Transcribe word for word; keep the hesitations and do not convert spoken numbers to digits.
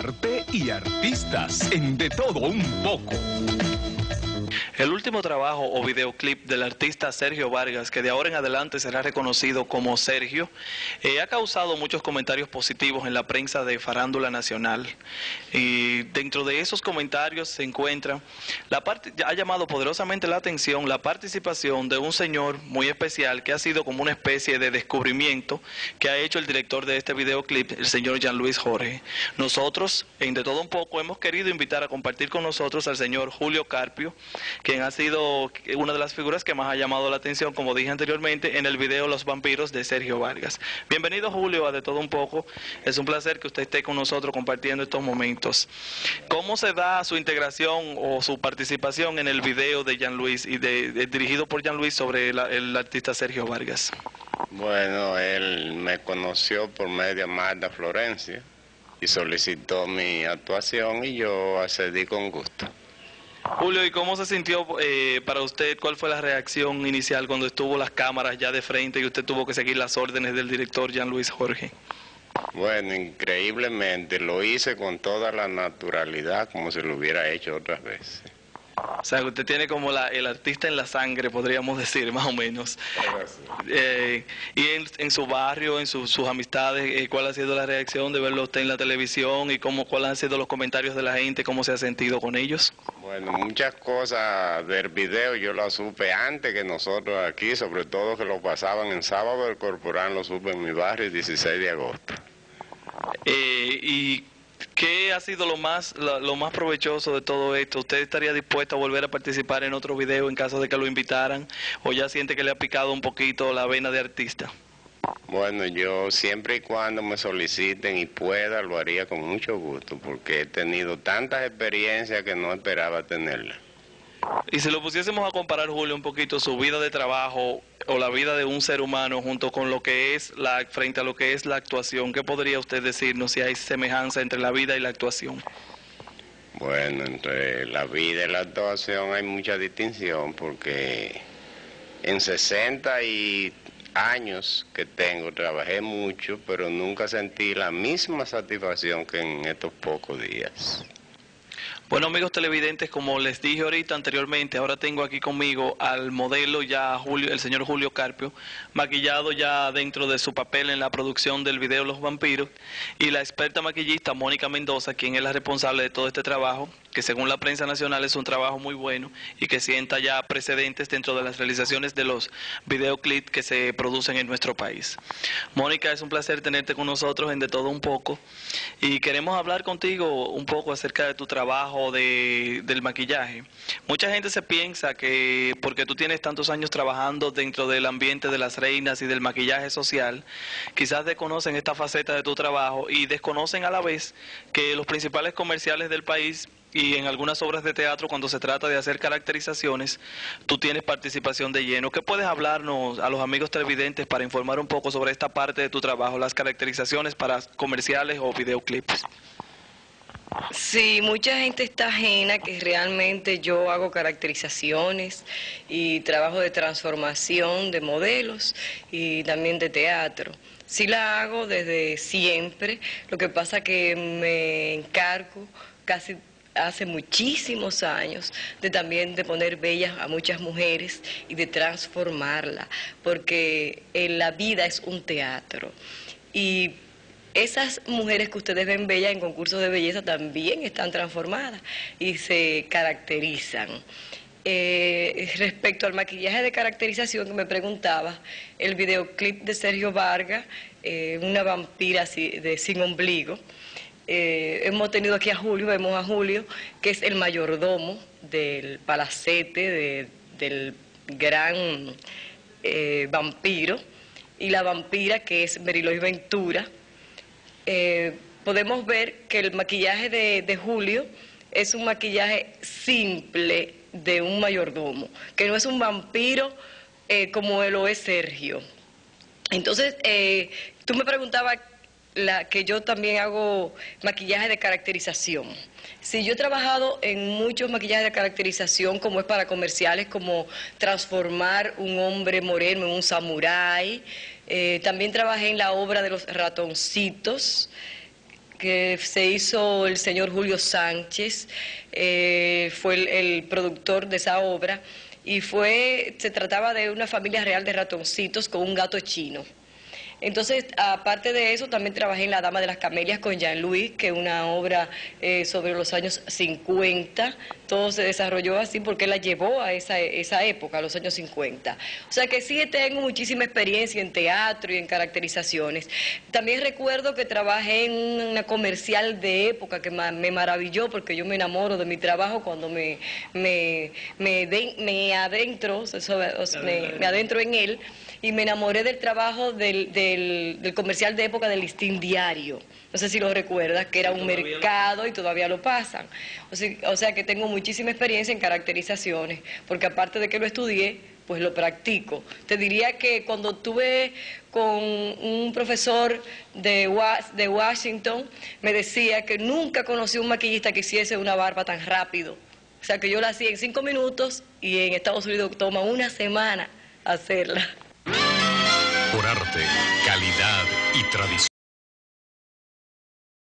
arte y artistas en De Todo Un Poco. El último trabajo o videoclip del artista Sergio Vargas, que de ahora en adelante será reconocido como Sergio, eh, ha causado muchos comentarios positivos en la prensa de farándula nacional. Y dentro de esos comentarios se encuentra, la parte, ha llamado poderosamente la atención la participación de un señor muy especial que ha sido como una especie de descubrimiento que ha hecho el director de este videoclip, el señor Jean Luis Jorge. Nosotros, en De Todo Un Poco, hemos querido invitar a compartir con nosotros al señor Julio Carpio, quien ha sido una de las figuras que más ha llamado la atención, como dije anteriormente, en el video Los Vampiros de Sergio Vargas. Bienvenido, Julio, a De Todo Un Poco. Es un placer que usted esté con nosotros compartiendo estos momentos. ¿Cómo se da su integración o su participación en el video de Jean Luis, y de, de, dirigido por Jean Luis, sobre la, el artista Sergio Vargas? Bueno, él me conoció por medio de Magda Florencia y solicitó mi actuación y yo accedí con gusto. Julio, ¿y cómo se sintió eh, para usted? ¿Cuál fue la reacción inicial cuando estuvo las cámaras ya de frente y usted tuvo que seguir las órdenes del director Jean Luis Jorge? Bueno, increíblemente lo hice con toda la naturalidad, como si lo hubiera hecho otras veces. O sea, usted tiene como la, el artista en la sangre, podríamos decir, más o menos. Eh, y en, en su barrio, en su, sus amistades, eh, ¿cuál ha sido la reacción de verlo usted en la televisión? ¿Y cómo, cuáles han sido los comentarios de la gente? ¿Cómo se ha sentido con ellos? Bueno, muchas cosas del video yo las supe antes que nosotros aquí, sobre todo que lo pasaban en Sábado del Corporán, lo supe en mi barrio el dieciséis de agosto. Eh, y... ¿Qué ha sido lo más lo, lo más provechoso de todo esto? ¿Usted estaría dispuesto a volver a participar en otro video en caso de que lo invitaran? ¿O ya siente que le ha picado un poquito la vena de artista? Bueno, yo siempre y cuando me soliciten y pueda, lo haría con mucho gusto, porque he tenido tantas experiencias que no esperaba tenerlas. Y si lo pusiésemos a comparar, Julio, un poquito su vida de trabajo o la vida de un ser humano junto con lo que es la frente a lo que es la actuación, ¿qué podría usted decirnos si hay semejanza entre la vida y la actuación? Bueno, entre la vida y la actuación hay mucha distinción, porque en sesenta y años que tengo trabajé mucho, pero nunca sentí la misma satisfacción que en estos pocos días. Bueno, amigos televidentes, como les dije ahorita anteriormente, ahora tengo aquí conmigo al modelo ya Julio, el señor Julio Carpio, maquillado ya dentro de su papel en la producción del video Los Vampiros, y la experta maquillista Mónica Mendoza, quien es la responsable de todo este trabajo, que según la prensa nacional es un trabajo muy bueno y que sienta ya precedentes dentro de las realizaciones de los videoclips que se producen en nuestro país. Mónica, es un placer tenerte con nosotros en De Todo Un Poco, y queremos hablar contigo un poco acerca de tu trabajo de, del maquillaje. Mucha gente se piensa que porque tú tienes tantos años trabajando dentro del ambiente de las reinas y del maquillaje social, quizás desconocen esta faceta de tu trabajo y desconocen a la vez que los principales comerciales del país y en algunas obras de teatro, cuando se trata de hacer caracterizaciones, tú tienes participación de lleno. ¿Qué puedes hablarnos a los amigos televidentes para informar un poco sobre esta parte de tu trabajo, las caracterizaciones para comerciales o videoclips? Sí, mucha gente está ajena que realmente yo hago caracterizaciones y trabajo de transformación de modelos y también de teatro. Sí la hago desde siempre, lo que pasa que me encargo casi hace muchísimos años de también de poner bellas a muchas mujeres y de transformarla, porque en la vida es un teatro y esas mujeres que ustedes ven bellas en concursos de belleza también están transformadas y se caracterizan. Eh, respecto al maquillaje de caracterización que me preguntaba, el videoclip de Sergio Vargas, eh, una vampira así, de, sin ombligo, eh, hemos tenido aquí a Julio, vemos a Julio, que es el mayordomo del palacete de, del gran eh, vampiro, y la vampira que es Merilois Ventura. Eh, podemos ver que el maquillaje de, de Julio es un maquillaje simple de un mayordomo, que no es un vampiro eh, como lo es Sergio. Entonces, eh, tú me preguntabas la, que yo también hago maquillaje de caracterización. Sí, yo he trabajado en muchos maquillajes de caracterización, como es para comerciales, como transformar un hombre moreno en un samurái. Eh, también trabajé en la obra de los ratoncitos, que se hizo el señor Julio Sánchez, eh, fue el, el productor de esa obra, y fue, se trataba de una familia real de ratoncitos con un gato chino. Entonces, aparte de eso, también trabajé en La Dama de las Camelias con Jean-Louis, que es una obra eh, sobre los años cincuenta. Todo se desarrolló así porque él la llevó a esa, esa época, a los años cincuenta. O sea que sí tengo muchísima experiencia en teatro y en caracterizaciones. También recuerdo que trabajé en una comercial de época que me maravilló porque yo me enamoro de mi trabajo cuando me, me, me, de, me adentro, me, me adentro en él. Y me enamoré del trabajo del, del, del comercial de época del Listín Diario. No sé si lo recuerdas, que era un mercado y todavía lo pasan. O sea, o sea que tengo muchísima experiencia en caracterizaciones, porque aparte de que lo estudié, pues lo practico. Te diría que cuando estuve con un profesor de, de Washington, me decía que nunca conocí un maquillista que hiciese una barba tan rápido. O sea que yo la hacía en cinco minutos y en Estados Unidos toma una semana hacerla. Por arte, calidad y tradición.